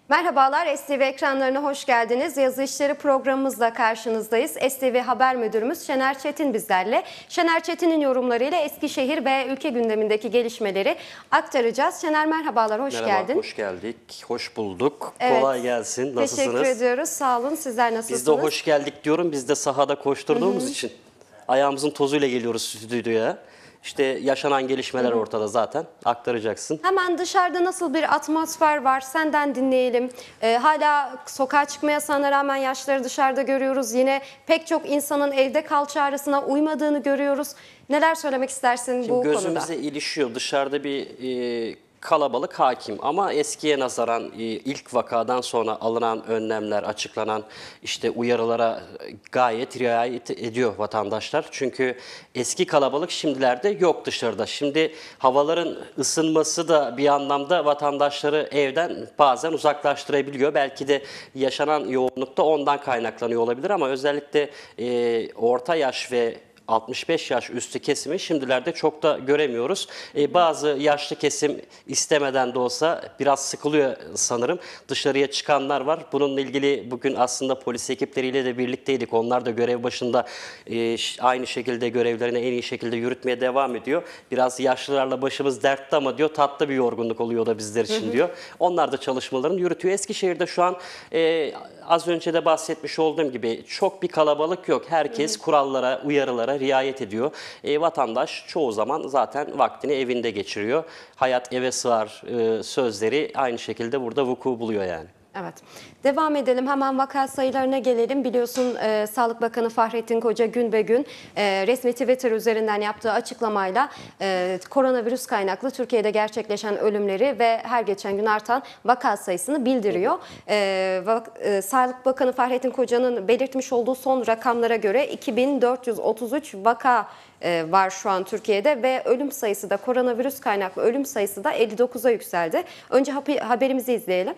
Merhabalar, STV ekranlarına hoş geldiniz. Yazı işleri programımızla karşınızdayız. STV Haber Müdürümüz Şener Çetin bizlerle. Şener Çetin'in yorumlarıyla Eskişehir ve ülke gündemindeki gelişmeleri aktaracağız. Şener merhabalar, hoş Merhaba, geldin. hoş geldik, hoş bulduk. Evet. Kolay gelsin, nasılsınız? Teşekkür ediyoruz, sağ olun. Sizler nasılsınız? Biz de hoş geldik diyorum, biz de sahada koşturduğumuz için. Ayağımızın tozuyla geliyoruz stüdyoya. İşte yaşanan gelişmeler ortada zaten, aktaracaksın. Hemen dışarıda nasıl bir atmosfer var senden dinleyelim. Hala sokağa çıkma yasağına rağmen yaşları dışarıda görüyoruz. Yine pek çok insanın evde kal çağrısına uymadığını görüyoruz. Neler söylemek istersin bu konuda? Gözümüze ilişiyor, dışarıda bir kalabalık hakim ama eskiye nazaran ilk vakadan sonra alınan önlemler, açıklanan işte uyarılara gayet riayet ediyor vatandaşlar. Çünkü eski kalabalık şimdilerde yok dışarıda. Şimdi havaların ısınması da bir anlamda vatandaşları evden bazen uzaklaştırabiliyor. Belki de yaşanan yoğunlukta ondan kaynaklanıyor olabilir ama özellikle orta yaş ve 65 yaş üstü kesimi şimdilerde çok da göremiyoruz. Bazı yaşlı kesim istemeden de olsa biraz sıkılıyor sanırım. Dışarıya çıkanlar var. Bununla ilgili bugün aslında polis ekipleriyle de birlikteydik. Onlar da görev başında aynı şekilde görevlerini en iyi şekilde yürütmeye devam ediyor. Biraz yaşlılarla başımız dertte ama diyor tatlı bir yorgunluk oluyor da bizler için diyor. Onlar da çalışmalarını yürütüyor. Eskişehir'de şu an az önce de bahsetmiş olduğum gibi çok bir kalabalık yok. Herkes kurallara, uyarılara riayet ediyor. Vatandaş çoğu zaman zaten vaktini evinde geçiriyor. Hayat eve sığar sözleri aynı şekilde burada vuku buluyor yani. Evet. Devam edelim. Hemen vaka sayılarına gelelim. Biliyorsun Sağlık Bakanı Fahrettin Koca gün be gün resmi Twitter üzerinden yaptığı açıklamayla koronavirüs kaynaklı Türkiye'de gerçekleşen ölümleri ve her geçen gün artan vaka sayısını bildiriyor. Sağlık Bakanı Fahrettin Koca'nın belirtmiş olduğu son rakamlara göre 2433 vaka var şu an Türkiye'de ve ölüm sayısı da koronavirüs kaynaklı ölüm sayısı da 59'a yükseldi. Önce haberimizi izleyelim.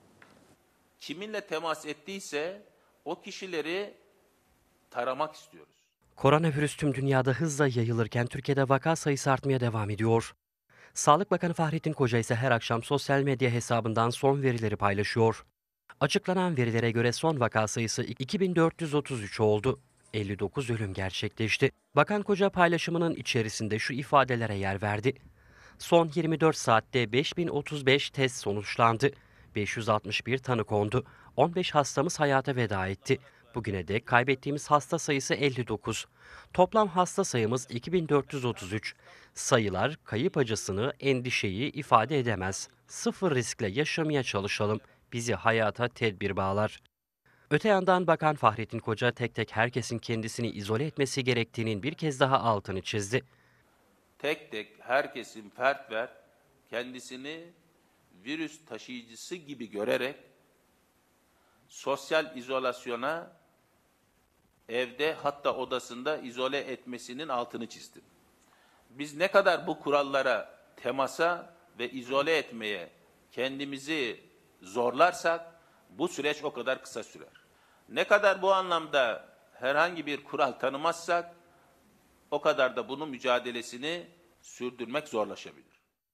Kiminle temas ettiyse o kişileri taramak istiyoruz. Koronavirüs tüm dünyada hızla yayılırken Türkiye'de vaka sayısı artmaya devam ediyor. Sağlık Bakanı Fahrettin Koca ise her akşam sosyal medya hesabından son verileri paylaşıyor. Açıklanan verilere göre son vaka sayısı 2433 oldu. 59 ölüm gerçekleşti. Bakan Koca paylaşımının içerisinde şu ifadelere yer verdi. Son 24 saatte 5035 test sonuçlandı. 561 tanı kondu. 15 hastamız hayata veda etti. Bugüne dek kaybettiğimiz hasta sayısı 59. Toplam hasta sayımız 2433. Sayılar kayıp acısını, endişeyi ifade edemez. Sıfır riskle yaşamaya çalışalım. Bizi hayata tedbir bağlar. Öte yandan Bakan Fahrettin Koca tek tek herkesin kendisini izole etmesi gerektiğinin bir kez daha altını çizdi. Tek tek herkesin fert kendisini virüs taşıyıcısı gibi görerek sosyal izolasyona evde hatta odasında izole etmesinin altını çizdim. Biz ne kadar bu kurallara, temasa ve izole etmeye kendimizi zorlarsak bu süreç o kadar kısa sürer. Ne kadar bu anlamda herhangi bir kural tanımazsak o kadar da bunun mücadelesini sürdürmek zorlaşabilir.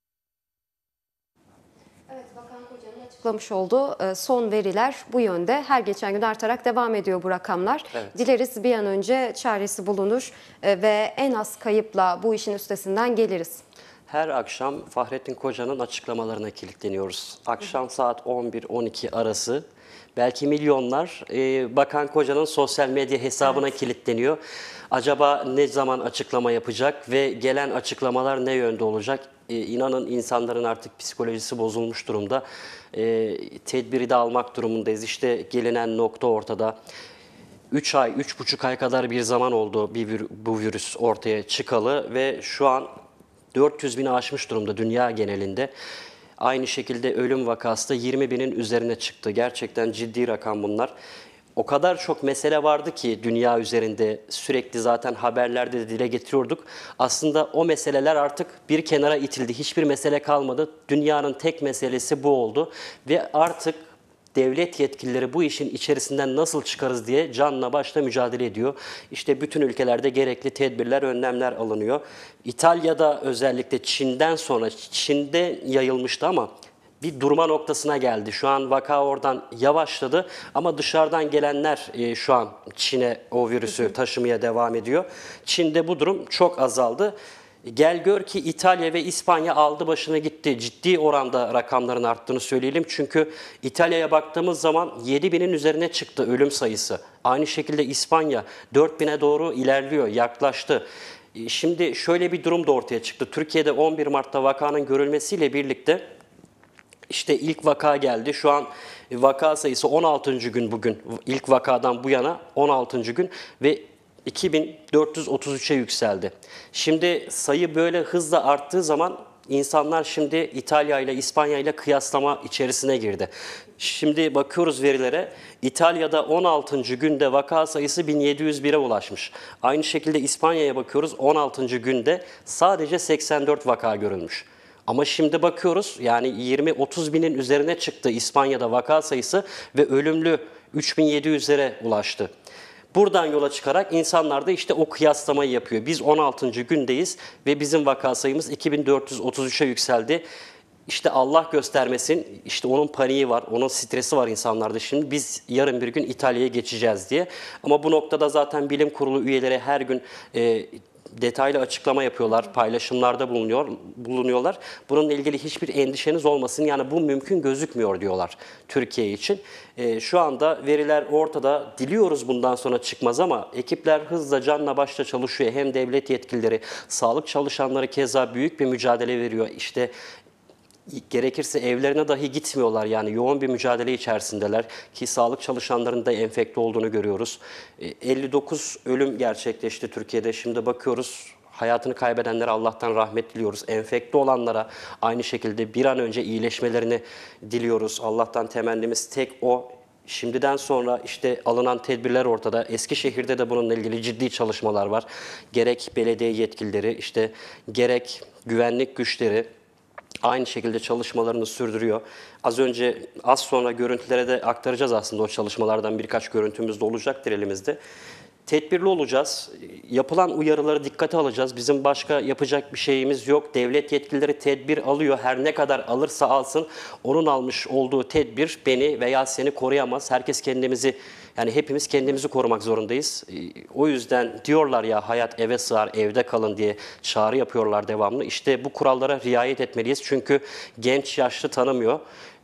Evet, Bakan Koca'nın açıklamış olduğu son veriler bu yönde. Her geçen gün artarak devam ediyor bu rakamlar. Evet. Dileriz bir an önce çaresi bulunur ve en az kayıpla bu işin üstesinden geliriz. Her akşam Fahrettin Koca'nın açıklamalarına kilitleniyoruz. Akşam saat 11-12 arası belki milyonlar Bakan Koca'nın sosyal medya hesabına kilitleniyor. Acaba ne zaman açıklama yapacak ve gelen açıklamalar ne yönde olacak? İnanın insanların artık psikolojisi bozulmuş durumda. Tedbiri de almak durumundayız. İşte gelinen nokta ortada. 3 ay, 3,5 ay kadar bir zaman oldu bu virüs ortaya çıkalı ve şu an 400 bini aşmış durumda dünya genelinde. Aynı şekilde ölüm vakası da 20 binin üzerine çıktı. Gerçekten ciddi rakam bunlar. O kadar çok mesele vardı ki dünya üzerinde sürekli zaten haberlerde de dile getiriyorduk. Aslında o meseleler artık bir kenara itildi. Hiçbir mesele kalmadı. Dünyanın tek meselesi bu oldu. Ve artık devlet yetkilileri bu işin içerisinden nasıl çıkarız diye canla başla mücadele ediyor. İşte bütün ülkelerde gerekli tedbirler, önlemler alınıyor. İtalya'da özellikle Çin'den sonra, Çin'de yayılmıştı ama bir durma noktasına geldi. Şu an vaka oradan yavaşladı ama dışarıdan gelenler şu an Çin'e o virüsü taşımaya devam ediyor. Çin'de bu durum çok azaldı. Gel gör ki İtalya ve İspanya aldı başına gitti. Ciddi oranda rakamların arttığını söyleyelim. Çünkü İtalya'ya baktığımız zaman 7.000'in üzerine çıktı ölüm sayısı. Aynı şekilde İspanya 4.000'e doğru ilerliyor, yaklaştı. Şimdi şöyle bir durum da ortaya çıktı. Türkiye'de 11 Mart'ta vakanın görülmesiyle birlikte işte ilk vaka geldi. Şu an vaka sayısı 16. gün bugün. İlk vakadan bu yana 16. gün ve 2433'e yükseldi. Şimdi sayı böyle hızla arttığı zaman insanlar şimdi İtalya ile İspanya ile kıyaslama içerisine girdi. Şimdi bakıyoruz verilere. İtalya'da 16. günde vaka sayısı 1701'e ulaşmış. Aynı şekilde İspanya'ya bakıyoruz. 16. günde sadece 84 vaka görülmüş. Ama şimdi bakıyoruz yani 20-30 binin üzerine çıktı İspanya'da vaka sayısı ve ölümlü 3700'lere ulaştı. Buradan yola çıkarak insanlar da işte o kıyaslamayı yapıyor. Biz 16. gündeyiz ve bizim vaka sayımız 2433'e yükseldi. İşte Allah göstermesin, işte onun paniği var, onun stresi var insanlarda şimdi. Biz yarın bir gün İtalya'ya geçeceğiz diye. Ama bu noktada zaten bilim kurulu üyeleri her gün detaylı açıklama yapıyorlar, paylaşımlarda bulunuyorlar. Bununla ilgili hiçbir endişeniz olmasın. Yani bu mümkün gözükmüyor diyorlar Türkiye için. Şu anda veriler ortada. Diliyoruz bundan sonra çıkmaz ama ekipler hızla canla başla çalışıyor. Hem devlet yetkilileri, sağlık çalışanları keza büyük bir mücadele veriyor. İşte gerekirse evlerine dahi gitmiyorlar yani yoğun bir mücadele içerisindeler ki sağlık çalışanlarının da enfekte olduğunu görüyoruz. 59 ölüm gerçekleşti Türkiye'de. Şimdi bakıyoruz hayatını kaybedenlere Allah'tan rahmet diliyoruz. Enfekte olanlara aynı şekilde bir an önce iyileşmelerini diliyoruz. Allah'tan temennimiz tek o. Şimdiden sonra işte alınan tedbirler ortada. Eskişehir'de de bununla ilgili ciddi çalışmalar var. Gerek belediye yetkilileri, işte gerek güvenlik güçleri aynı şekilde çalışmalarını sürdürüyor. Az sonra görüntülere de aktaracağız aslında o çalışmalardan birkaç görüntümüz de olacaktır elimizde. Tedbirli olacağız. Yapılan uyarıları dikkate alacağız. Bizim başka yapacak bir şeyimiz yok. Devlet yetkilileri tedbir alıyor. Her ne kadar alırsa alsın onun almış olduğu tedbir beni veya seni koruyamaz. Yani hepimiz kendimizi korumak zorundayız. O yüzden diyorlar ya hayat eve sığar, evde kalın diye çağrı yapıyorlar devamlı. İşte bu kurallara riayet etmeliyiz. Çünkü genç yaşlı tanımıyor.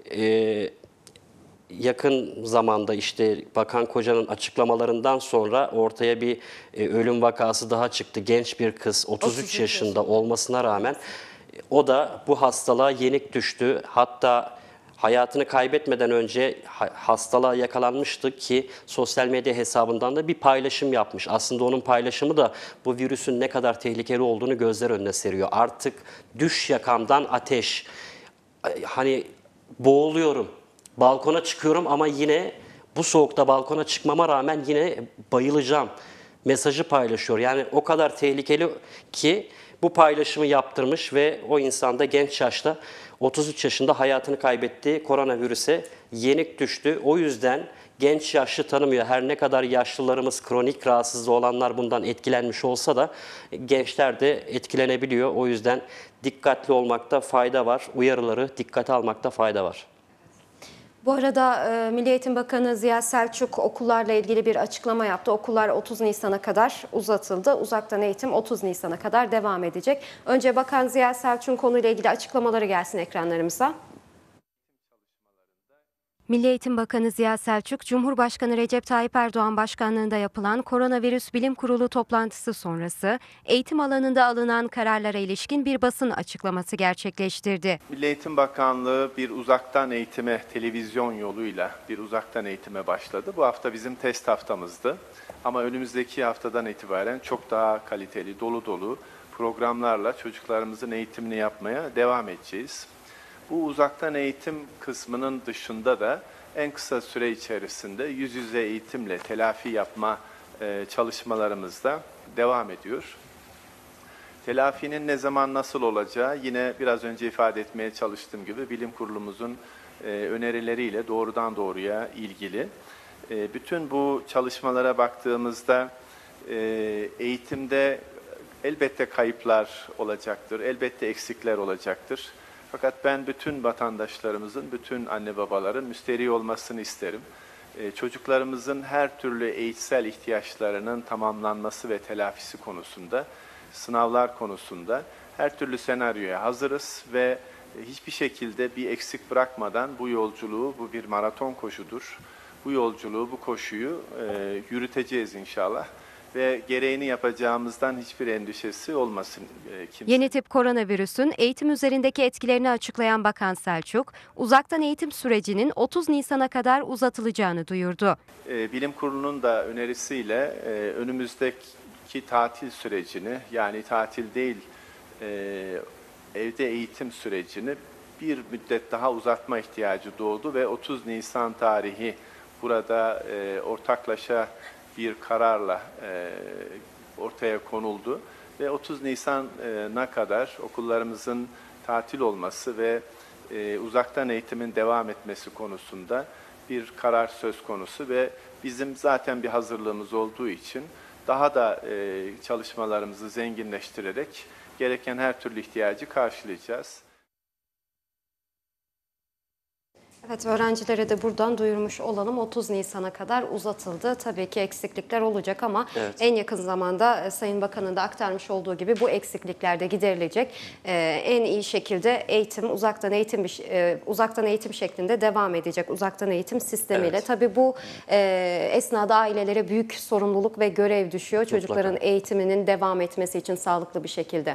Yakın zamanda işte Bakan Koca'nın açıklamalarından sonra ortaya bir ölüm vakası daha çıktı. Genç bir kız 33 yaşında olmasına rağmen o da bu hastalığa yenik düştü. Hatta hayatını kaybetmeden önce hastalığa yakalanmıştı ki sosyal medya hesabından da bir paylaşım yapmış. Aslında onun paylaşımı da bu virüsün ne kadar tehlikeli olduğunu gözler önüne seriyor. Artık düş yakamdan ateş. Hani boğuluyorum. Balkona çıkıyorum ama yine bu soğukta balkona çıkmama rağmen yine bayılacağım mesajı paylaşıyor. Yani o kadar tehlikeli ki bu paylaşımı yaptırmış ve o insan da genç yaşta 33 yaşında hayatını kaybetti. Koronavirüse yenik düştü. O yüzden genç yaşlı tanımıyor. Her ne kadar yaşlılarımız kronik rahatsızlığı olanlar bundan etkilenmiş olsa da gençler de etkilenebiliyor. O yüzden dikkatli olmakta fayda var. Uyarıları dikkate almakta fayda var. Bu arada Milli Eğitim Bakanı Ziya Selçuk okullarla ilgili bir açıklama yaptı. Okullar 30 Nisan'a kadar uzatıldı. Uzaktan eğitim 30 Nisan'a kadar devam edecek. Önce Bakan Ziya Selçuk'un konuyla ilgili açıklamaları gelsin ekranlarımıza. Milli Eğitim Bakanı Ziya Selçuk, Cumhurbaşkanı Recep Tayyip Erdoğan başkanlığında yapılan Koronavirüs Bilim Kurulu toplantısı sonrası eğitim alanında alınan kararlara ilişkin bir basın açıklaması gerçekleştirdi. Milli Eğitim Bakanlığı bir uzaktan eğitime, televizyon yoluyla bir uzaktan eğitime başladı. Bu hafta bizim test haftamızdı. Ama önümüzdeki haftadan itibaren çok daha kaliteli, dolu dolu programlarla çocuklarımızın eğitimini yapmaya devam edeceğiz. Bu uzaktan eğitim kısmının dışında da en kısa süre içerisinde yüz yüze eğitimle telafi yapma çalışmalarımız da devam ediyor. Telafinin ne zaman nasıl olacağı yine biraz önce ifade etmeye çalıştığım gibi bilim kurulumuzun önerileriyle doğrudan doğruya ilgili. Bütün bu çalışmalara baktığımızda eğitimde elbette kayıplar olacaktır, elbette eksikler olacaktır. Fakat ben bütün vatandaşlarımızın, bütün anne babaların müsterih olmasını isterim. Çocuklarımızın her türlü eğitsel ihtiyaçlarının tamamlanması ve telafisi konusunda, sınavlar konusunda her türlü senaryoya hazırız ve hiçbir şekilde bir eksik bırakmadan bu yolculuğu, bu bir maraton koşudur. Bu yolculuğu, bu koşuyu yürüteceğiz inşallah. Ve gereğini yapacağımızdan hiçbir endişesi olmasın kimse. Yeni tip koronavirüsün eğitim üzerindeki etkilerini açıklayan Bakan Selçuk, uzaktan eğitim sürecinin 30 Nisan'a kadar uzatılacağını duyurdu. Bilim Kurulu'nun da önerisiyle önümüzdeki tatil sürecini, yani tatil değil evde eğitim sürecini bir müddet daha uzatma ihtiyacı doğdu ve 30 Nisan tarihi burada ortaklaşa bir kararla ortaya konuldu ve 30 Nisan'a kadar okullarımızın tatil olması ve uzaktan eğitimin devam etmesi konusunda bir karar söz konusu ve bizim zaten bir hazırlığımız olduğu için daha da çalışmalarımızı zenginleştirerek gereken her türlü ihtiyacı karşılayacağız. Evet, öğrencilere de buradan duyurmuş olalım. 30 Nisan'a kadar uzatıldı. Tabii ki eksiklikler olacak ama Evet. en yakın zamanda Sayın Bakan'ın da aktarmış olduğu gibi bu eksiklikler de giderilecek. En iyi şekilde uzaktan eğitim şeklinde devam edecek. Uzaktan eğitim sistemiyle. Evet. Tabii bu esnada ailelere büyük sorumluluk ve görev düşüyor. Çocukların eğitiminin devam etmesi için sağlıklı bir şekilde.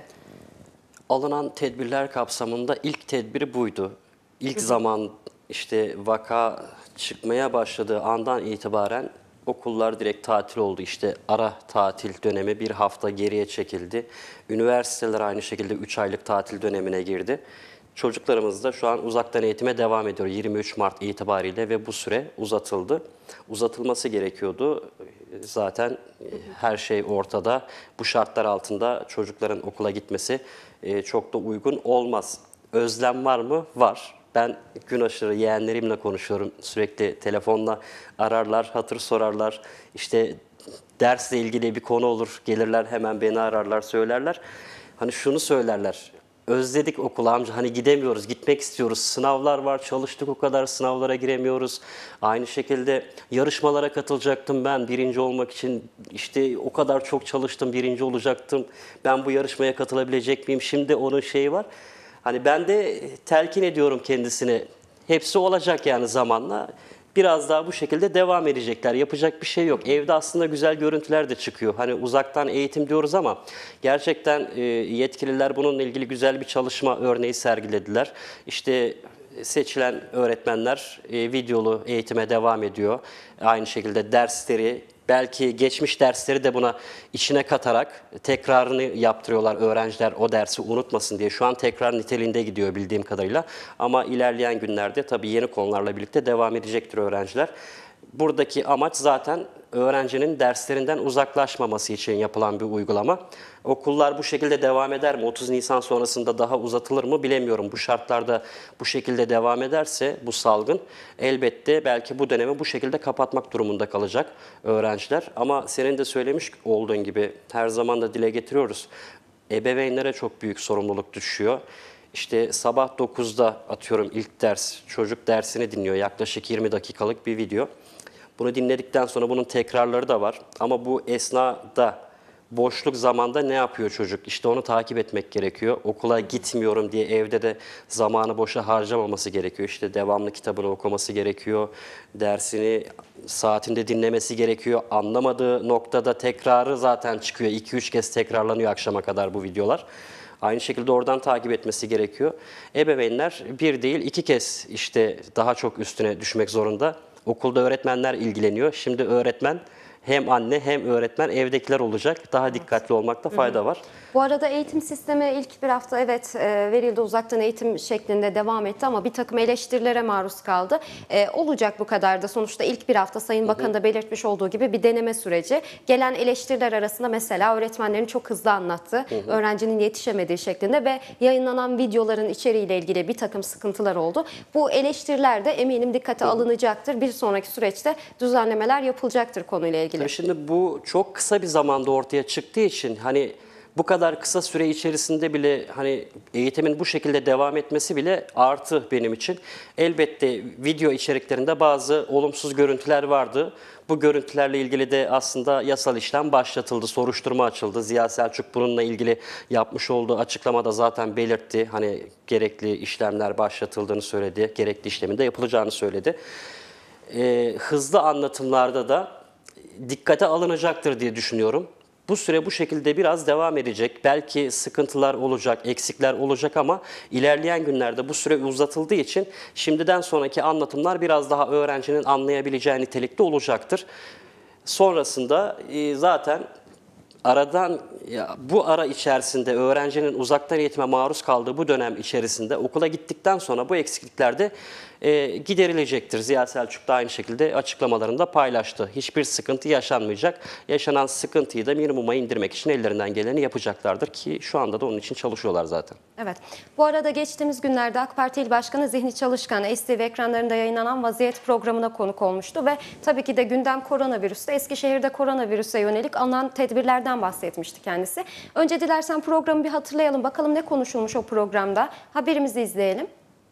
Alınan tedbirler kapsamında ilk tedbiri buydu. İlk zaman işte vaka çıkmaya başladığı andan itibaren okullar direkt tatil oldu. İşte ara tatil dönemi bir hafta geriye çekildi. Üniversiteler aynı şekilde 3 aylık tatil dönemine girdi. Çocuklarımız da şu an uzaktan eğitime devam ediyor 23 Mart itibariyle ve bu süre uzatıldı. Uzatılması gerekiyordu. Zaten her şey ortada. Bu şartlar altında çocukların okula gitmesi çok da uygun olmaz. Özlem var mı? Var. Ben gün aşırı yeğenlerimle konuşuyorum. Sürekli telefonla ararlar, hatır sorarlar. İşte dersle ilgili bir konu olur. Gelirler hemen beni ararlar, söylerler. Hani şunu söylerler. Özledik okulu amca, hani gidemiyoruz, gitmek istiyoruz. Sınavlar var, çalıştık o kadar, sınavlara giremiyoruz. Aynı şekilde yarışmalara katılacaktım ben birinci olmak için. İşte o kadar çok çalıştım, birinci olacaktım. Ben bu yarışmaya katılabilecek miyim? Şimdi onun şeyi var. Hani ben de telkin ediyorum kendisine. Hepsi olacak yani zamanla. Biraz daha bu şekilde devam edecekler. Yapacak bir şey yok. Evde aslında güzel görüntüler de çıkıyor. Hani uzaktan eğitim diyoruz ama gerçekten yetkililer bununla ilgili güzel bir çalışma örneği sergilediler. İşte seçilen öğretmenler videolu eğitime devam ediyor. Aynı şekilde dersleri, belki geçmiş dersleri de buna içine katarak tekrarını yaptırıyorlar öğrenciler o dersi unutmasın diye. Şu an tekrar niteliğinde gidiyor bildiğim kadarıyla. Ama ilerleyen günlerde tabii yeni konularla birlikte devam edecektir öğrenciler. Buradaki amaç zaten öğrencinin derslerinden uzaklaşmaması için yapılan bir uygulama. Okullar bu şekilde devam eder mi? 30 Nisan sonrasında daha uzatılır mı bilemiyorum. Bu şartlarda bu şekilde devam ederse bu salgın elbette belki bu dönemi bu şekilde kapatmak durumunda kalacak öğrenciler. Ama senin de söylemiş olduğun gibi her zaman da dile getiriyoruz. Ebeveynlere çok büyük sorumluluk düşüyor. İşte sabah 9'da atıyorum ilk ders, çocuk dersini dinliyor. Yaklaşık 20 dakikalık bir video. Bunu dinledikten sonra bunun tekrarları da var. Ama bu esnada, boşluk zamanda ne yapıyor çocuk? İşte onu takip etmek gerekiyor. Okula gitmiyorum diye evde de zamanı boşa harcamaması gerekiyor. İşte devamlı kitabını okuması gerekiyor. Dersini saatinde dinlemesi gerekiyor. Anlamadığı noktada tekrarı zaten çıkıyor. 2-3 kez tekrarlanıyor akşama kadar bu videolar. Aynı şekilde oradan takip etmesi gerekiyor. Ebeveynler bir değil 2 kez işte daha çok üstüne düşmek zorunda. Okulda öğretmenler ilgileniyor. Şimdi öğretmen hem anne hem öğretmen evdekiler olacak. Daha dikkatli olmakta fayda var. Bu arada eğitim sistemi ilk bir hafta verildi, uzaktan eğitim şeklinde devam etti ama bir takım eleştirilere maruz kaldı. Olacak bu kadar da sonuçta ilk bir hafta Sayın Bakan da belirtmiş olduğu gibi bir deneme süreci. Gelen eleştiriler arasında mesela öğretmenlerin çok hızlı anlattığı, öğrencinin yetişemediği şeklinde ve yayınlanan videoların içeriğiyle ilgili bir takım sıkıntılar oldu. Bu eleştiriler de eminim dikkate alınacaktır. Bir sonraki süreçte düzenlemeler yapılacaktır konuyla ilgili. Tabii şimdi bu çok kısa bir zamanda ortaya çıktığı için hani Bu kadar kısa süre içerisinde bile hani eğitimin bu şekilde devam etmesi bile artı benim için. Elbette video içeriklerinde bazı olumsuz görüntüler vardı. Bu görüntülerle ilgili de aslında yasal işlem başlatıldı, soruşturma açıldı. Ziya Selçuk bununla ilgili yapmış olduğu açıklamada zaten belirtti. Hani gerekli işlemler başlatıldığını söyledi, gerekli işlemin de yapılacağını söyledi. Hızlı anlatımlarda da dikkate alınacaktır diye düşünüyorum. Bu süre bu şekilde biraz devam edecek. Belki sıkıntılar olacak, eksikler olacak ama ilerleyen günlerde bu süre uzatıldığı için şimdiden sonraki anlatımlar biraz daha öğrencinin anlayabileceği nitelikte olacaktır. Sonrasında zaten bu ara içerisinde öğrencinin uzaktan eğitime maruz kaldığı bu dönem içerisinde okula gittikten sonra bu eksiklikler de giderilecektir. Ziya Selçuk da aynı şekilde açıklamalarında paylaştı. Hiçbir sıkıntı yaşanmayacak. Yaşanan sıkıntıyı da minimuma indirmek için ellerinden geleni yapacaklardır ki şu anda da onun için çalışıyorlar zaten. Evet. Bu arada geçtiğimiz günlerde AK Parti İl Başkanı Zihni Çalışkan STV ekranlarında yayınlanan Vaziyet programına konuk olmuştu ve tabii ki de gündem koronavirüste. Eskişehir'de koronavirüse yönelik alınan tedbirlerden bahsetmişti kendisi. Önce dilersen programı bir hatırlayalım. Bakalım ne konuşulmuş o programda. Haberimizi izleyelim.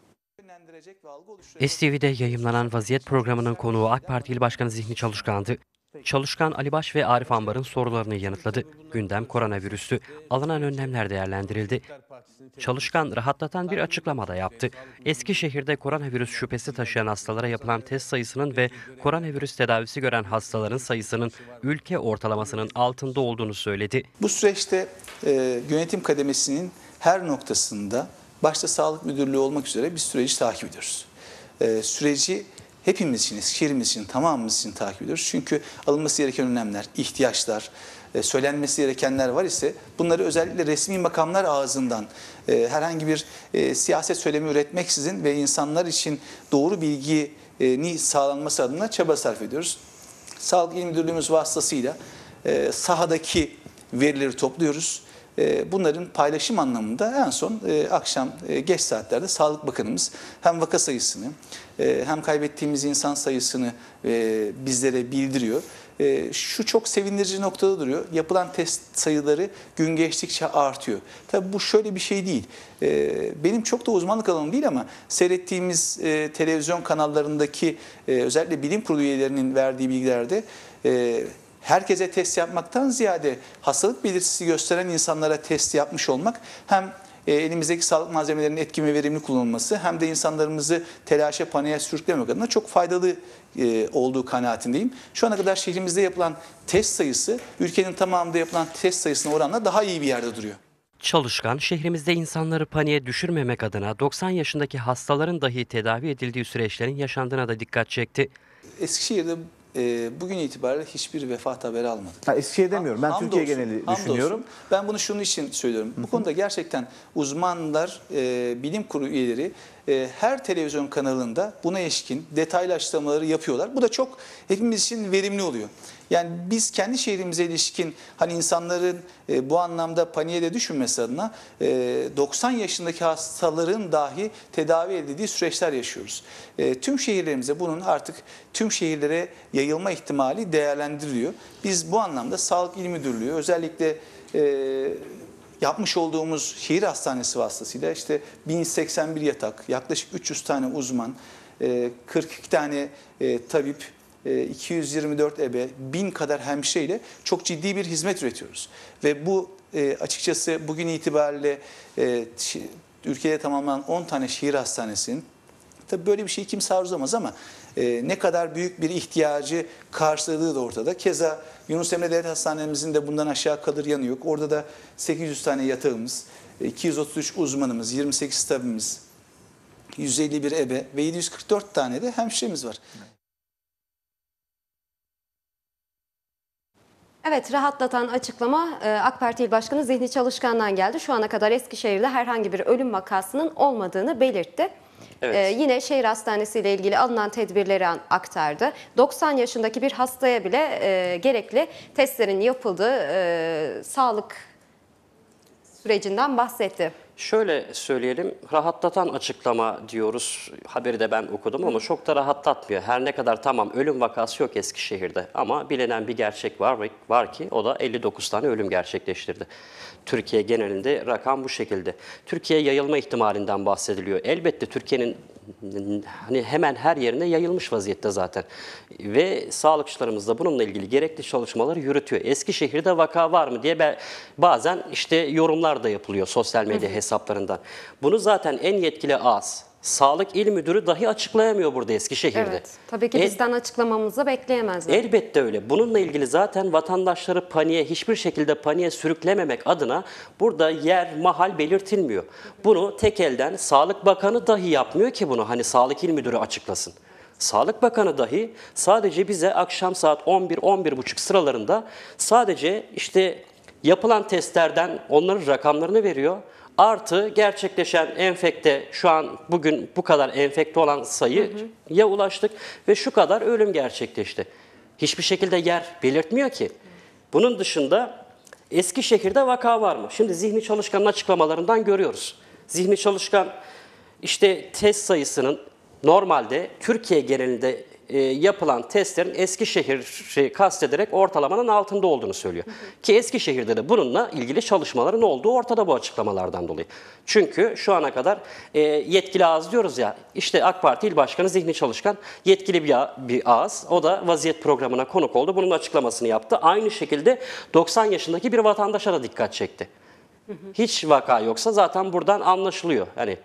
STV'de yayımlanan Vaziyet programının konuğu AK Parti İl Başkanı Zihni Çalışkan'dı. Çalışkan, Ali Baş ve Arif Ambar'ın sorularını yanıtladı. Gündem koronavirüstü. Alınan önlemler değerlendirildi. Çalışkan, rahatlatan bir açıklama da yaptı. Eskişehir'de koronavirüs şüphesi taşıyan hastalara yapılan test sayısının ve koronavirüs tedavisi gören hastaların sayısının ülke ortalamasının altında olduğunu söyledi. Bu süreçte yönetim kademesinin her noktasında başta Sağlık Müdürlüğü olmak üzere biz süreci takip ediyoruz. Süreci hepimiz için, Eskişehir'imiz için, tamamımız için takip ediyoruz. Çünkü alınması gereken önlemler, ihtiyaçlar, söylenmesi gerekenler var ise bunları özellikle resmi makamlar ağzından herhangi bir siyaset söylemi üretmeksizin ve insanlar için doğru bilginin sağlanması adına çaba sarf ediyoruz. Sağlık İl Müdürlüğümüz vasıtasıyla sahadaki verileri topluyoruz. Bunların paylaşım anlamında en son akşam geç saatlerde Sağlık Bakanımız hem vaka sayısını hem kaybettiğimiz insan sayısını bizlere bildiriyor. Şu çok sevindirici noktada duruyor. Yapılan test sayıları gün geçtikçe artıyor. Tabii bu şöyle bir şey değil. Benim çok da uzmanlık alanım değil ama seyrettiğimiz televizyon kanallarındaki özellikle bilim kurulu üyelerinin verdiği bilgilerde herkese test yapmaktan ziyade hastalık belirtisi gösteren insanlara test yapmış olmak hem elimizdeki sağlık malzemelerinin etkin ve verimli kullanılması hem de insanlarımızı telaşa, paniğe sürüklemek adına çok faydalı olduğu kanaatindeyim. Şu ana kadar şehrimizde yapılan test sayısı ülkenin tamamında yapılan test sayısına oranla daha iyi bir yerde duruyor. Çalışkan, şehrimizde insanları paniğe düşürmemek adına 90 yaşındaki hastaların dahi tedavi edildiği süreçlerin yaşandığına da dikkat çekti. Eskişehir'de bugün itibariyle hiçbir vefat haberi almadık. Eskişehir demiyorum. Ben Türkiye geneli hamdolsun. düşünüyorum. Ben bunu şunun için söylüyorum. Bu konuda gerçekten uzmanlar, bilim kurulu üyeleri her televizyon kanalında buna ilişkin detaylı açıklamaları yapıyorlar. Bu da çok hepimiz için verimli oluyor. Yani biz kendi şehrimize ilişkin hani insanların bu anlamda paniğe de düşmemesi adına 90 yaşındaki hastaların dahi tedavi edildiği süreçler yaşıyoruz. Tüm şehirlerimize bunun artık tüm şehirlere yayılma ihtimali değerlendiriliyor. Biz bu anlamda Sağlık İl Müdürlüğü özellikle yapmış olduğumuz şehir hastanesi vasıtasıyla işte 1081 yatak, yaklaşık 300 tane uzman, 42 tane tabip, 224 ebe, 1000 kadar hemşireyle çok ciddi bir hizmet üretiyoruz. Ve bu açıkçası bugün itibariyle ülkede tamamlanan 10 tane şehir hastanesinin, tabii böyle bir şeyi kimse arzulamaz ama ne kadar büyük bir ihtiyacı karşıladığı da ortada. Keza Yunus Emre Devlet Hastanemizin de bundan aşağı kalır yanı yok. Orada da 800 tane yatağımız, 233 uzmanımız, 28 tabimiz, 151 ebe ve 744 tane de hemşiremiz var. Evet, rahatlatan açıklama AK Parti İl Başkanı Zihni Çalışkan'dan geldi. Şu ana kadar Eskişehir'de herhangi bir ölüm vakasının olmadığını belirtti. Evet. Yine şehir hastanesi ile ilgili alınan tedbirleri aktardı. 90 yaşındaki bir hastaya bile gerekli testlerin yapıldığı sağlık sürecinden bahsetti. Şöyle söyleyelim, rahatlatan açıklama diyoruz. Haberi de ben okudum ama çok da rahatlatmıyor. Her ne kadar tamam ölüm vakası yok Eskişehir'de ama bilinen bir gerçek var ki o da 59 tane ölüm gerçekleştirdi. Türkiye genelinde rakam bu şekilde. Türkiye yayılma ihtimalinden bahsediliyor. Elbette Türkiye'nin hani hemen her yerine yayılmış vaziyette zaten. Ve sağlıkçılarımız da bununla ilgili gerekli çalışmaları yürütüyor. Eskişehir'de vaka var mı diye bazen işte yorumlar da yapılıyor sosyal medya hesaplarından. Bunu zaten en yetkili ağız, Sağlık İl Müdürü dahi açıklayamıyor burada Eskişehir'de. Evet, tabii ki bizden açıklamamızı bekleyemezler. Elbette öyle. Bununla ilgili zaten vatandaşları hiçbir şekilde paniğe sürüklememek adına burada yer, mahal belirtilmiyor. Bunu tek elden Sağlık Bakanı dahi yapmıyor ki bunu hani Sağlık İl Müdürü açıklasın. Sağlık Bakanı dahi sadece bize akşam saat 11-11.30 sıralarında sadece işte yapılan testlerden onların rakamlarını veriyor. Artı gerçekleşen enfekte şu an bugün bu kadar enfekte olan sayıya ulaştık ve şu kadar ölüm gerçekleşti. Hiçbir şekilde yer belirtmiyor ki. Bunun dışında Eskişehir'de vaka var mı? Şimdi Zihni Çalışkan'ın açıklamalarından görüyoruz. Zihni Çalışkan işte test sayısının normalde Türkiye genelinde yapılan testlerin Eskişehir'i kastederek ortalamanın altında olduğunu söylüyor. Ki Eskişehir'de de bununla ilgili çalışmaların olduğu ortada bu açıklamalardan dolayı. Çünkü şu ana kadar yetkili ağız diyoruz ya, işte AK Parti İl Başkanı Zihni Çalışkan yetkili bir ağız. O da vaziyet programına konuk oldu. Bunun açıklamasını yaptı. Aynı şekilde 90 yaşındaki bir vatandaşa da dikkat çekti. Hiç vaka yoksa zaten buradan anlaşılıyor. Hani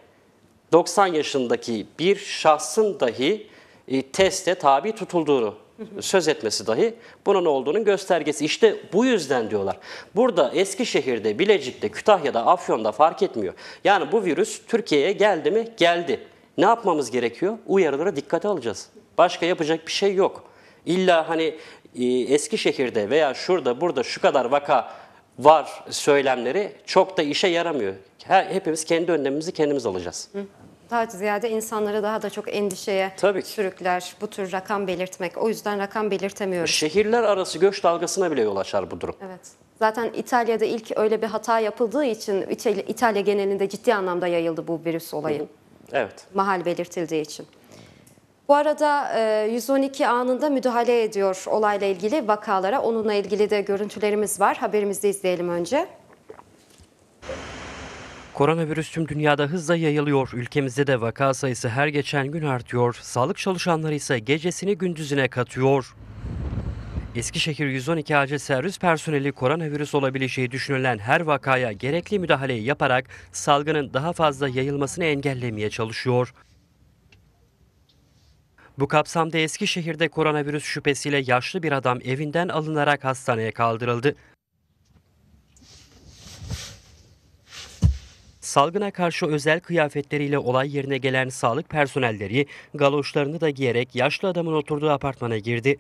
90 yaşındaki bir şahsın dahi teste tabi tutulduğunu söz etmesi dahi bunun olduğunun göstergesi. İşte bu yüzden diyorlar. Burada Eskişehir'de, Bilecik'te, Kütahya'da, Afyon'da fark etmiyor. Yani bu virüs Türkiye'ye geldi mi? Geldi. Ne yapmamız gerekiyor? Uyarılara dikkate alacağız. Başka yapacak bir şey yok. İlla hani Eskişehir'de veya şurada burada şu kadar vaka var söylemleri çok da işe yaramıyor. Hepimiz kendi önlemimizi kendimiz alacağız. Daha ziyade insanları daha da çok endişeye sürükler bu tür rakam belirtmek. O yüzden rakam belirtemiyoruz. Şehirler arası göç dalgasına bile yol açar bu durum. Evet. Zaten İtalya'da ilk öyle bir hata yapıldığı için İtalya genelinde ciddi anlamda yayıldı bu virüs olayı. Evet. Mahal belirtildiği için. Bu arada 112 anında müdahale ediyor olayla ilgili vakalara. Onunla ilgili de görüntülerimiz var. Haberimizde izleyelim önce. Koronavirüs tüm dünyada hızla yayılıyor. Ülkemizde de vaka sayısı her geçen gün artıyor. Sağlık çalışanları ise gecesini gündüzüne katıyor. Eskişehir 112 acil servis personeli koronavirüs olabileceği düşünülen her vakaya gerekli müdahaleyi yaparak salgının daha fazla yayılmasını engellemeye çalışıyor. Bu kapsamda Eskişehir'de koronavirüs şüphesiyle yaşlı bir adam evinden alınarak hastaneye kaldırıldı. Salgına karşı özel kıyafetleriyle olay yerine gelen sağlık personelleri galoşlarını da giyerek yaşlı adamın oturduğu apartmana girdi.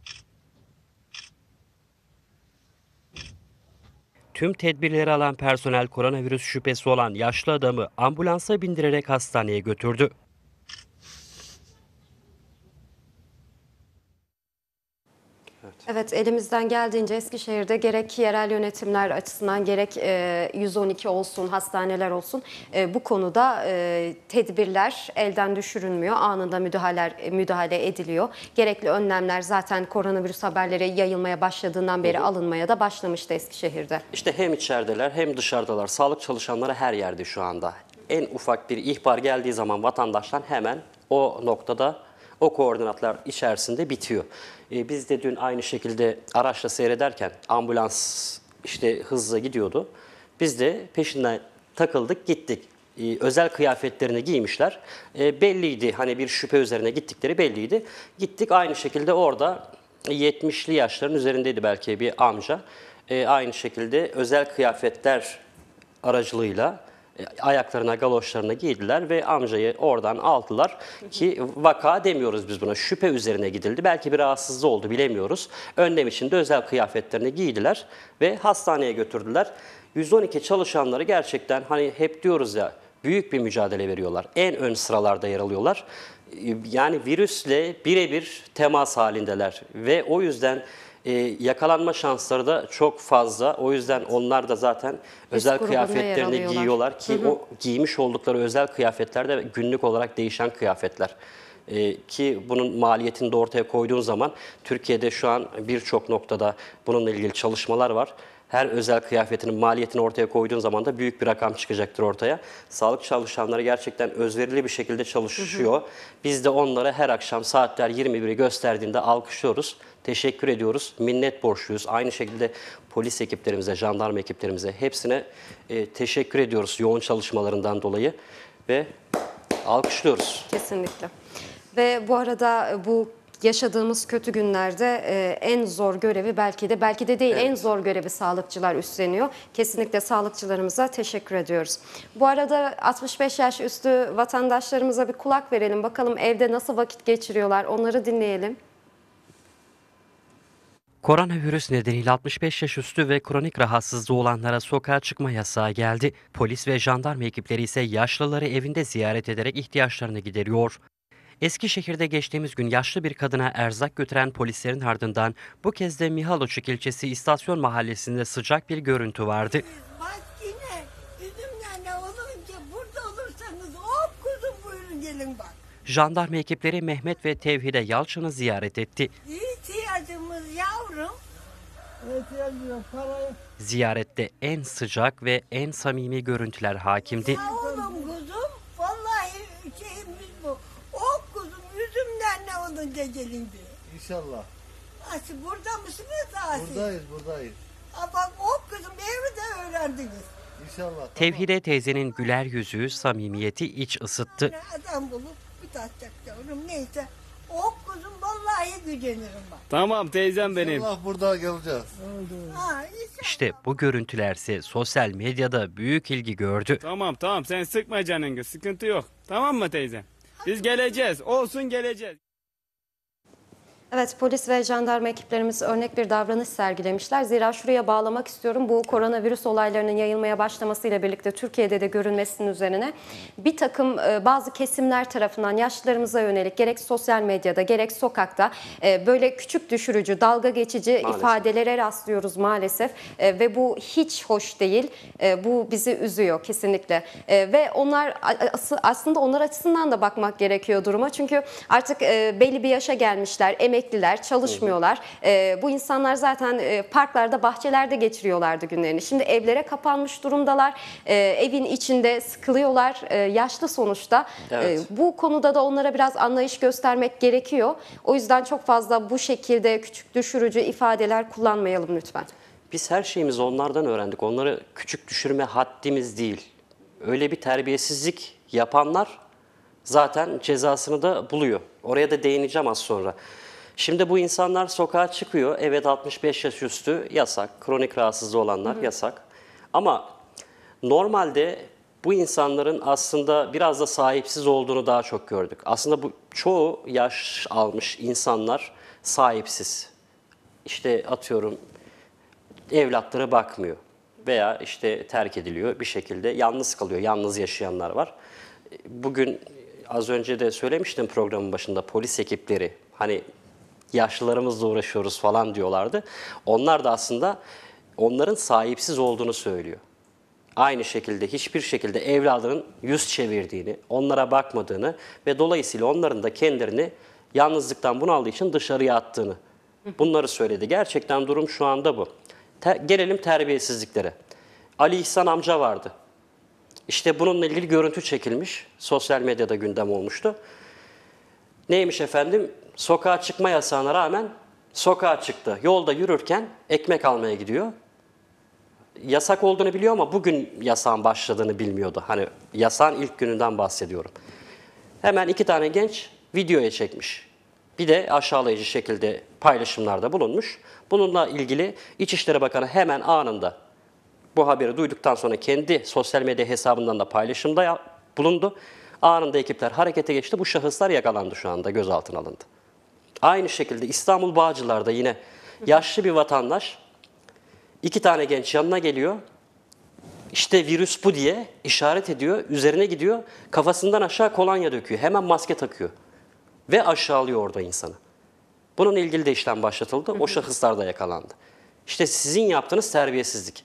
Tüm tedbirleri alan personel koronavirüs şüphesi olan yaşlı adamı ambulansa bindirerek hastaneye götürdü. Evet, elimizden geldiğince Eskişehir'de gerek yerel yönetimler açısından gerek 112 olsun, hastaneler olsun bu konuda tedbirler elden düşürülmüyor. Anında müdahale ediliyor. Gerekli önlemler zaten koronavirüs haberleri yayılmaya başladığından beri alınmaya da başlamıştı Eskişehir'de. İşte hem içerideler hem dışarıdalar. Sağlık çalışanları her yerde şu anda. En ufak bir ihbar geldiği zaman vatandaştan hemen o noktada o koordinatlar içerisinde bitiyor. Biz de dün aynı şekilde araçla seyrederken ambulans işte hızla gidiyordu. Biz de peşinden takıldık gittik. Özel kıyafetlerini giymişler. Belliydi hani bir şüphe üzerine gittikleri belliydi. Gittik aynı şekilde orada 70'li yaşların üzerindeydi belki bir amca. Aynı şekilde özel kıyafetler aracılığıyla ayaklarına, galoşlarına giydiler ve amcayı oradan aldılar ki vaka demiyoruz biz buna. Şüphe üzerine gidildi. Belki bir rahatsızlığı oldu bilemiyoruz. Önlem için de özel kıyafetlerini giydiler ve hastaneye götürdüler. 112 çalışanları gerçekten hani hep diyoruz ya büyük bir mücadele veriyorlar. En ön sıralarda yer alıyorlar. Yani virüsle birebir temas halindeler ve o yüzden Yakalanma şansları da çok fazla. O yüzden onlar da zaten özel grubunda yer kıyafetlerini alıyorlar. giyiyorlar ki o giymiş oldukları özel kıyafetler de günlük olarak değişen kıyafetler. Ki bunun maliyetini de ortaya koyduğun zaman Türkiye'de şu an birçok noktada bununla ilgili çalışmalar var. Her özel kıyafetinin maliyetini ortaya koyduğun zaman da büyük bir rakam çıkacaktır ortaya. Sağlık çalışanları gerçekten özverili bir şekilde çalışıyor. Biz de onlara her akşam saatler 21'i gösterdiğinde alkışlıyoruz. Teşekkür ediyoruz. Minnet borçluyuz. Aynı şekilde polis ekiplerimize, jandarma ekiplerimize hepsine teşekkür ediyoruz yoğun çalışmalarından dolayı ve alkışlıyoruz. Kesinlikle. Ve bu arada bu yaşadığımız kötü günlerde en zor görevi belki de değil en zor görevi sağlıkçılar üstleniyor. Kesinlikle sağlıkçılarımıza teşekkür ediyoruz. Bu arada 65 yaş üstü vatandaşlarımıza bir kulak verelim. Bakalım evde nasıl vakit geçiriyorlar, onları dinleyelim. Koronavirüs nedeniyle 65 yaş üstü ve kronik rahatsızlığı olanlara sokağa çıkma yasağı geldi. Polis ve jandarma ekipleri ise yaşlıları evinde ziyaret ederek ihtiyaçlarını gideriyor. Eskişehir'de geçtiğimiz gün yaşlı bir kadına erzak götüren polislerin ardından bu kez de Mihalıçık ilçesi İstasyon Mahallesi'nde sıcak bir görüntü vardı. Bak yine üzümlerle olunca burada olursanız hop kuzum buyurun gelin bak. Jandarma ekipleri Mehmet ve Tevhide Yalçın'ı ziyaret etti. İhtiyacımız yavrum. Ziyarette en sıcak ve en samimi görüntüler hakimdi. Sağ olun kuzum. Vallahi şeyimiz bu. Hop kuzum üzümlerle olunca gelin diyor. İnşallah. Asi burada mısınız Asi? Buradayız. Ha bak hop kuzum evi de öğrendiniz. İnşallah. Tevhide teyzenin güler yüzü, samimiyeti iç ısıttı. Adam bulup bir tatacak yavrum neyse. Hop kuzum vallahi gücenirim bak. Tamam teyzem benim. İnşallah burada geleceğiz. Ha, inşallah. İşte bu görüntülerse sosyal medyada büyük ilgi gördü. Tamam sen sıkma canını, sıkıntı yok. Tamam mı teyzem? Biz geleceğiz, olsun geleceğiz. Evet, polis ve jandarma ekiplerimiz örnek bir davranış sergilemişler. Zira şuraya bağlamak istiyorum. Bu koronavirüs olaylarının yayılmaya başlamasıyla birlikte Türkiye'de de görülmesinin üzerine bir takım bazı kesimler tarafından yaşlılarımıza yönelik gerek sosyal medyada gerek sokakta böyle küçük düşürücü, dalga geçici ifadelere rastlıyoruz maalesef. Ve bu hiç hoş değil. Bu bizi üzüyor kesinlikle. Ve onlar aslında onlar açısından da bakmak gerekiyor duruma. Çünkü artık belli bir yaşa gelmişler, emekliler, çalışmıyorlar. Bu insanlar zaten parklarda, bahçelerde geçiriyorlardı günlerini. Şimdi evlere kapanmış durumdalar. Evin içinde sıkılıyorlar. Yaşlı sonuçta. Evet. Bu konuda da onlara biraz anlayış göstermek gerekiyor. O yüzden çok fazla bu şekilde küçük düşürücü ifadeler kullanmayalım lütfen. Biz her şeyimizi onlardan öğrendik. Onları küçük düşürme haddimiz değil. Öyle bir terbiyesizlik yapanlar zaten cezasını da buluyor. Oraya da değineceğim az sonra. Şimdi bu insanlar sokağa çıkıyor. Evet 65 yaş üstü yasak. Kronik rahatsızlığı olanlar yasak. Ama normalde bu insanların aslında biraz da sahipsiz olduğunu daha çok gördük. Aslında bu çoğu yaş almış insanlar sahipsiz. İşte atıyorum evlatları bakmıyor veya işte terk ediliyor bir şekilde yalnız kalıyor. Yalnız yaşayanlar var. Bugün az önce de söylemiştim programın başında polis ekipleri hani yaşlılarımızla uğraşıyoruz falan diyorlardı. Onlar da aslında onların sahipsiz olduğunu söylüyor. Aynı şekilde hiçbir şekilde evladının yüz çevirdiğini, onlara bakmadığını ve dolayısıyla onların da kendilerini yalnızlıktan bunaldığı için dışarıya attığını bunları söyledi. Gerçekten durum şu anda bu. Gelelim terbiyesizliklere. Ali İhsan amca vardı. İşte bununla ilgili görüntü çekilmiş. Sosyal medyada gündem olmuştu. Neymiş efendim? Sokağa çıkma yasağına rağmen sokağa çıktı. Yolda yürürken ekmek almaya gidiyor. Yasak olduğunu biliyor ama bugün yasağın başladığını bilmiyordu. Hani yasağın ilk gününden bahsediyorum. Hemen 2 tane genç videoya çekmiş. Bir de aşağılayıcı şekilde paylaşımlarda bulunmuş. Bununla ilgili İçişleri Bakanı hemen anında bu haberi duyduktan sonra kendi sosyal medya hesabından da paylaşımda bulundu. Anında ekipler harekete geçti. Bu şahıslar yakalandı şu anda, gözaltına alındı. Aynı şekilde İstanbul Bağcılar'da yine yaşlı bir vatandaş 2 tane genç yanına geliyor. İşte virüs bu diye işaret ediyor. Üzerine gidiyor. Kafasından aşağı kolonya döküyor. Hemen maske takıyor. Ve aşağılıyor orada insanı. Bununla ilgili de işlem başlatıldı. O şahıslar da yakalandı. İşte sizin yaptığınız terbiyesizlik.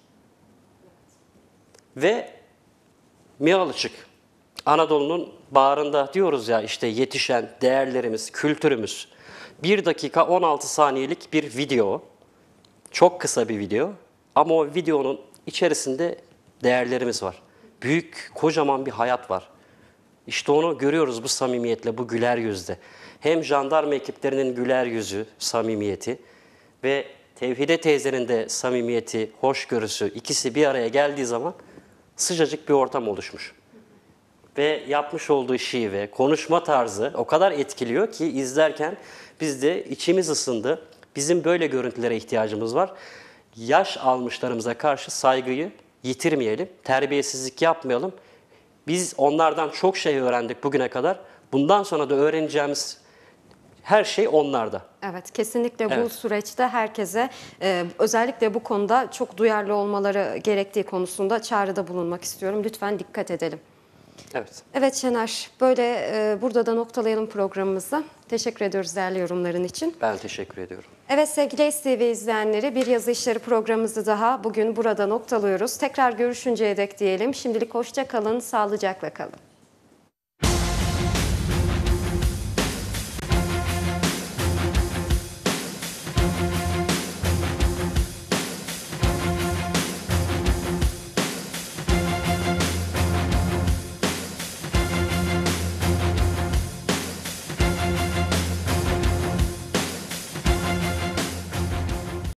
Ve Miyalıçık, Anadolu'nun bağrında diyoruz ya, işte yetişen değerlerimiz, kültürümüz. 1 dakika 16 saniyelik bir video. Çok kısa bir video. Ama o videonun içerisinde değerlerimiz var. Büyük, kocaman bir hayat var. İşte onu görüyoruz bu samimiyetle, bu güler yüzde. Hem jandarma ekiplerinin güler yüzü, samimiyeti ve Tevhide teyzenin de samimiyeti, hoşgörüsü, ikisi bir araya geldiği zaman sıcacık bir ortam oluşmuş. Ve yapmış olduğu şive, konuşma tarzı o kadar etkiliyor ki izlerken biz de içimiz ısındı. Bizim böyle görüntülere ihtiyacımız var. Yaş almışlarımıza karşı saygıyı yitirmeyelim, terbiyesizlik yapmayalım. Biz onlardan çok şey öğrendik bugüne kadar. Bundan sonra da öğreneceğimiz her şey onlarda. Evet, kesinlikle bu Evet. süreçte herkese özellikle bu konuda çok duyarlı olmaları gerektiği konusunda çağrıda bulunmak istiyorum. Lütfen dikkat edelim. Evet. Evet Şener, böyle burada da noktalayalım programımızı. Teşekkür ediyoruz değerli yorumların için. Ben teşekkür ediyorum. Evet sevgili STV izleyenleri, bir yazı işleri programımızı daha bugün burada noktalıyoruz. Tekrar görüşünceye dek diyelim. Şimdilik hoşça kalın, sağlıcakla kalın.